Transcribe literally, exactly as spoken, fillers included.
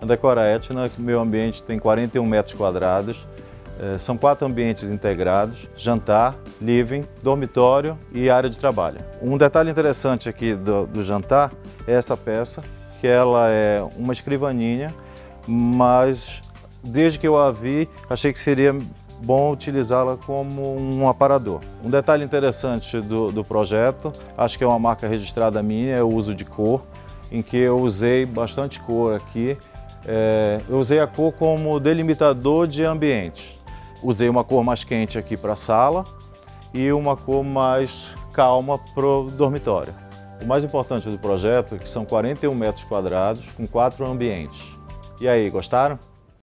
A Decora Etna, meu ambiente tem quarenta e um metros quadrados, são quatro ambientes integrados: jantar, living, dormitório e área de trabalho. Um detalhe interessante aqui do, do jantar é essa peça, que ela é uma escrivaninha, mas desde que eu a vi, achei que seria bom utilizá-la como um aparador. Um detalhe interessante do, do projeto, acho que é uma marca registrada minha, é o uso de cor, em que eu usei bastante cor aqui. É, eu usei a cor como delimitador de ambiente. Usei uma cor mais quente aqui para a sala e uma cor mais calma para o dormitório. O mais importante do projeto é que são quarenta e um metros quadrados com quatro ambientes. E aí, gostaram?